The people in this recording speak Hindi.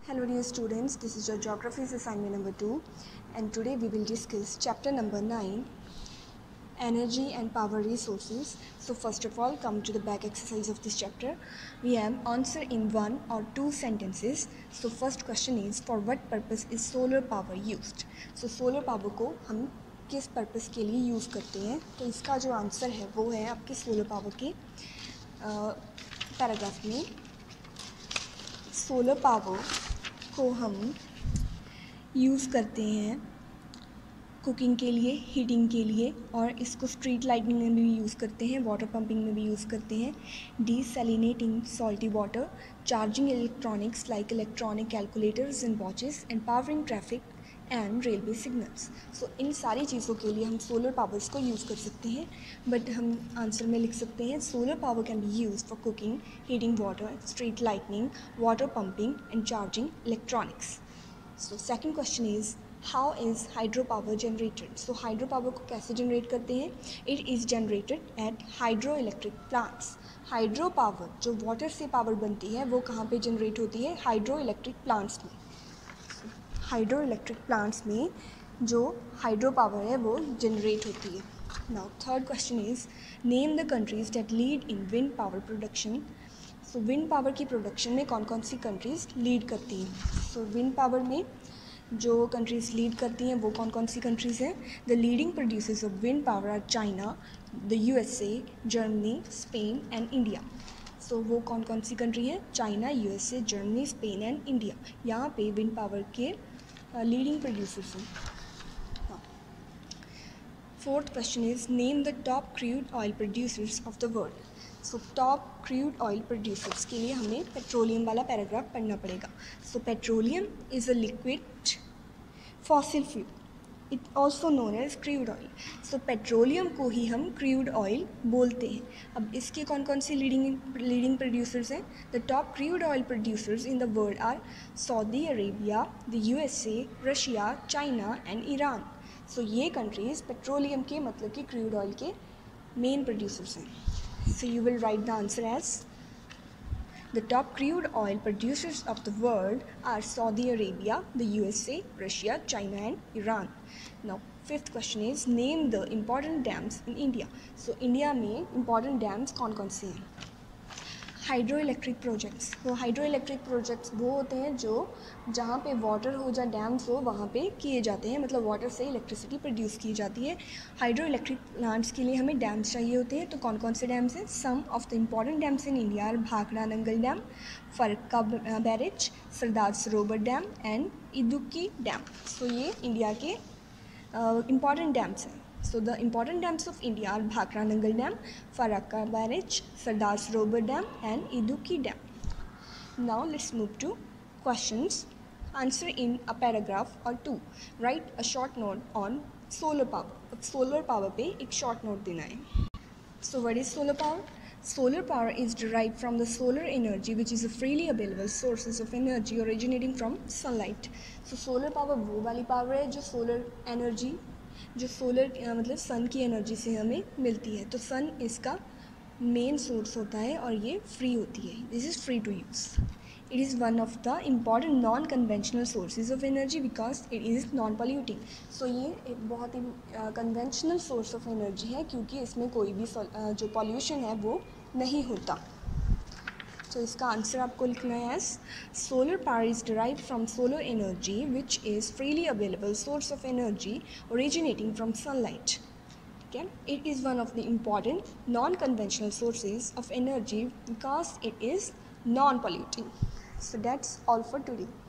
Hello dear students, this is your geography's assignment number 2 and today we will discuss chapter number 9, energy and power resources. So first of all, come to the back exercise of this chapter. We have answer in 1 or 2 sentences. So first question is, for what purpose is solar power used? So solar power को हम किस पर्पस के लिए यूज़ करते हैं? तो इसका जो आंसर है वो है आपके सोलर पावर के पैराग्राफ में। सोलर पावर को हम यूज़ करते हैं कुकिंग के लिए, हीटिंग के लिए, और इसको स्ट्रीट लाइटिंग में भी यूज़ करते हैं, वाटर पंपिंग में भी यूज़ करते हैं, desalinating salty water, charging electronics like electronic calculators and watches, and powering traffic and railway signals. So इन सारी चीज़ों के लिए हम सोलर पावर्स को यूज़ कर सकते हैं, बट हम आंसर में लिख सकते हैं solar power can be use for cooking, heating water, street lightning, water pumping and charging electronics. So second question is, how is hydro power generated? So hydro power को कैसे जनरेट करते हैं? It is generated at hydro electric plants. Hydro power जो वाटर से पावर बनती है वो कहाँ पे जनरेट होती है? हाइड्रो इलेक्ट्रिक प्लांट्स में। हाइड्रो इलेक्ट्रिक प्लांट्स में जो हाइड्रो पावर है वो जनरेट होती है। Now third question is, name the countries that lead in wind power production. So wind power की प्रोडक्शन में कौन कौन सी कंट्रीज़ लीड करती हैं? सो विंड पावर में जो कंट्रीज़ लीड करती हैं वो कौन कौन सी कंट्रीज़ हैं? The leading producers of wind power are China, the USA, Germany, Spain and India. So वो कौन कौन सी कंट्री हैं? China, USA, Germany, Spain and India. यहाँ पे विंड पावर के लीडिंग प्रोड्यूसर्स हैं। Fourth question is, name the top crude oil producers of the world. So top crude oil producers के लिए हमें पेट्रोलियम वाला पैराग्राफ पढ़ना पड़ेगा। So petroleum is a liquid fossil fuel, it also known as crude oil. So petroleum को ही हम क्रूड ऑयल बोलते हैं। अब इसके कौन कौन से लीडिंग प्रोड्यूसर्स हैं? The top crude oil producers in the world are Saudi Arabia, the USA, Russia, China and Iran. So ये कंट्रीज़ पेट्रोलियम के मतलब कि क्रूड ऑयल के मेन प्रोड्यूसर्स हैं। So you will write the answer as, the top crude oil producers of the world are Saudi Arabia, the USA, Russia, China and Iran. Now fifth question is, name the important dams in India. So India में important dams कौन कौन से हैं? Hydro electric projects. तो हाइड्रो इलेक्ट्रिक प्रोजेक्ट्स वो होते हैं जो जहाँ पे वाटर हो या डैम्स हो वहाँ पे किए जाते हैं, मतलब वाटर से इलेक्ट्रिसिटी प्रोड्यूस की जाती है। हाइड्रो इलेक्ट्रिक प्लांट्स के लिए हमें डैम्स चाहिए होते हैं। तो कौन कौन से डैम्स हैं? Some of the important dams in India are Bhakra Nangal dam, Farakka barrage, Sardar Sarovar dam and Idukki dam. So ये इंडिया के इम्पॉर्टेंट डैम्स हैं। So the important dams of India are Bhakra Nangal Dam, Farakka Barrage, Sardar Sarovar Dam and Idukki Dam. Now let's move to questions. Answer in a paragraph or two. Write a short note on solar power. अब solar power पे एक short note देना है. So what is solar power? Solar power is derived from the solar energy which is a freely available sources of energy originating from sunlight. So solar power वो वाली power है जो solar energy जो सोलर मतलब सन की एनर्जी से हमें मिलती है। तो सन इसका मेन सोर्स होता है और ये फ्री होती है। This is free to use. It is one of the important non conventional sources of energy because it is non polluting. So ये एक बहुत ही कन्वेंशनल सोर्स ऑफ एनर्जी है क्योंकि इसमें कोई भी जो पॉल्यूशन है वो नहीं होता। तो इसका आंसर आपको लिखना है as, solar power is derived from solar energy which is freely available source of energy originating from sunlight. ठीक है, it is one of the important non conventional sources of energy because it is non polluting. So that's all for today.